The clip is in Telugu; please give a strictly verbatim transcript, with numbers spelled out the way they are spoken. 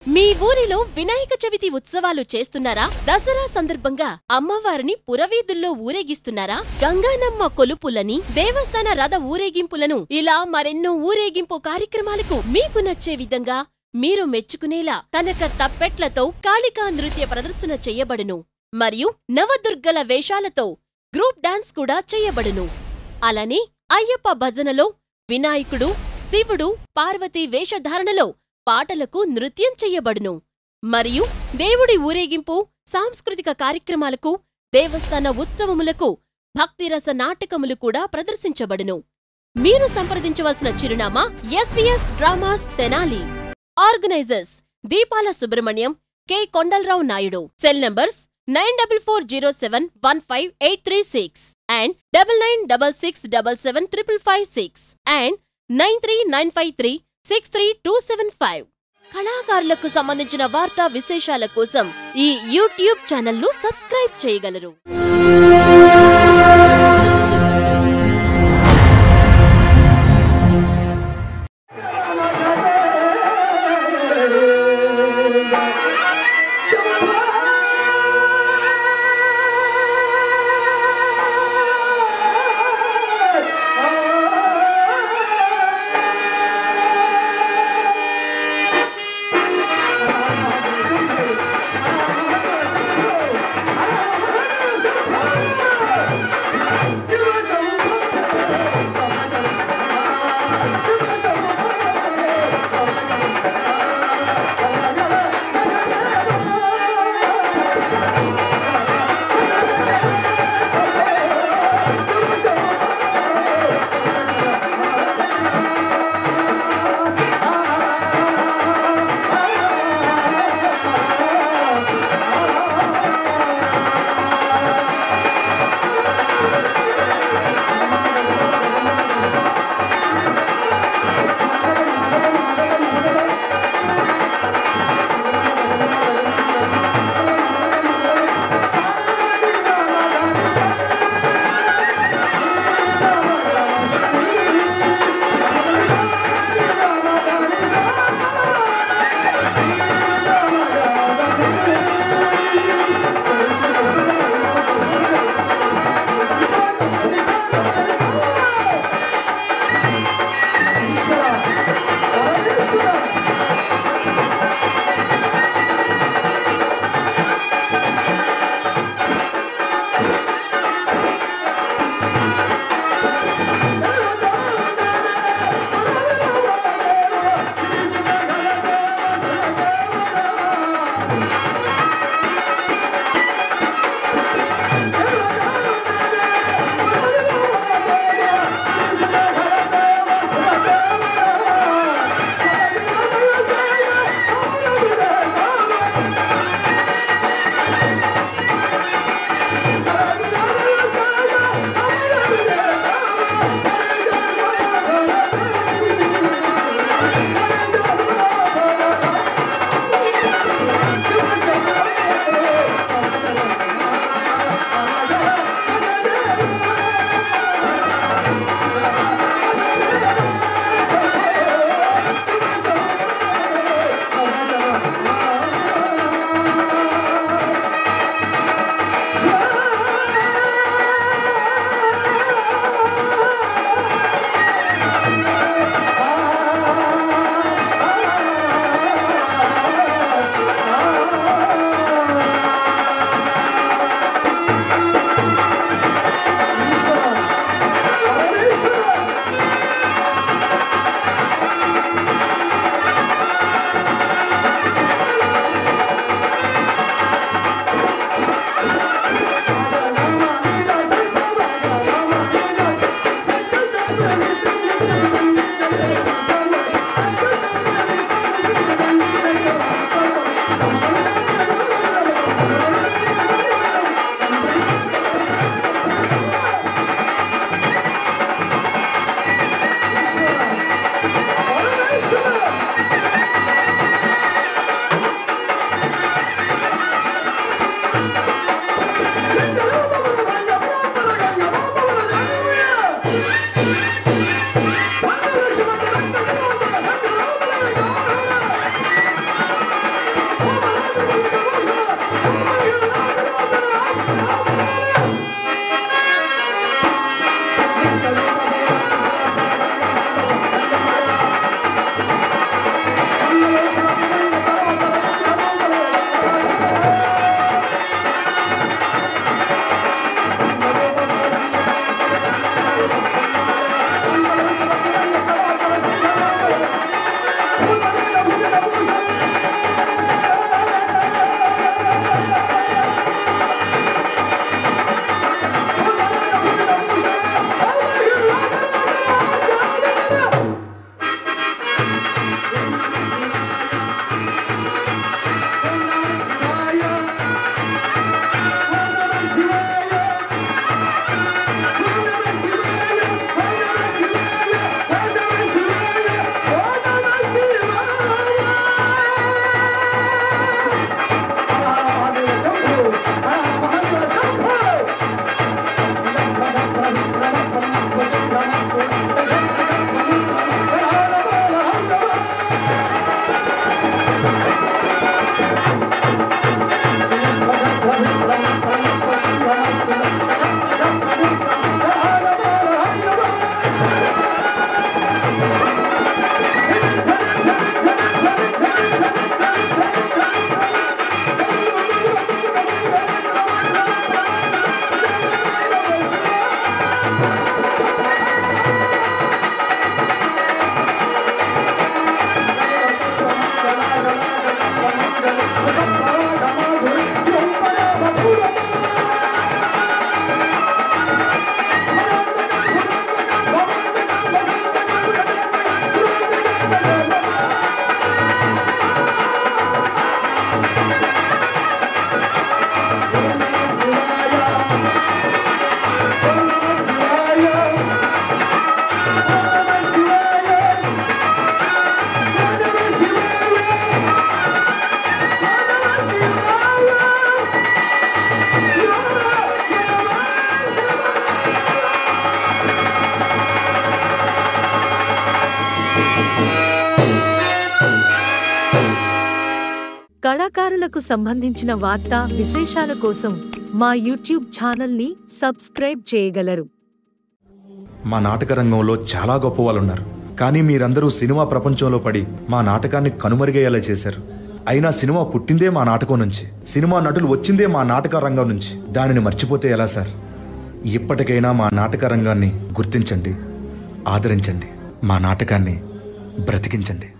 మీ ఊరిలో వినాయక చవితి ఉత్సవాలు చేస్తున్నారా? దసరా సందర్భంగా అమ్మవారిని పురవీధుల్లో ఊరేగిస్తున్నారా? గంగానమ్మ కొలుపులని, దేవస్థాన రథ ఊరేగింపులను ఇలా మరెన్నో ఊరేగింపు కార్యక్రమాలకు మీకు నచ్చే విధంగా మీరు మెచ్చుకునేలా కనక తప్పెట్లతో కాళికా నృత్య ప్రదర్శన చెయ్యబడును. మరియు నవదుర్గల వేషాలతో గ్రూప్ డాన్స్ కూడా చెయ్యబడును. అలానే అయ్యప్ప భజనలో వినాయకుడు, శివుడు, పార్వతీ వేషధారణలో పాటలకు నృత్యం చెయ్యబడును. మరియు దేవుడి ఊరేగింపు, సాంస్కృతిక కార్యక్రమాలకు, దేవస్థాన ఉత్సవములకు భక్తిరస నాటకములు కూడా ప్రదర్శించబడును. మీరు సంప్రదించవలసిన చిరునామా SVS dramas Tenali. Organisers Deepala Subrahmanyam, K Kondalarao Naidu. Cell numbers nine double four zero seven one five eight three six and double nine double six double seven triple five six and nine three nine five three six three two seven five. కళాకారులకు సంబంధించిన వార్తా విశేషాల కోసం ఈ యూట్యూబ్ ఛానల్ను సబ్స్క్రైబ్ చేయగలరు. Come on, కళాకారులకు సంబంధించిన వార్తా విశేషాల కోసం మా యూట్యూబ్ ఛానల్ని సబ్స్క్రైబ్ చేయగలరు. మా నాటక రంగంలో చాలా గొప్ప వాళ్ళు ఉన్నారు, కానీ మీరందరూ సినిమా ప్రపంచంలో పడి మా నాటకాన్ని కనుమరుగయ్యేలా చేశారు. అయినా సినిమా పుట్టిందే మా నాటకం నుంచి, సినిమా నటులు వచ్చిందే మా నాటక రంగం నుంచి. దానిని మర్చిపోతే ఎలా సార్? ఇప్పటికైనా మా నాటక రంగాన్ని గుర్తించండి, ఆదరించండి, మా నాటకాన్ని బ్రతికించండి.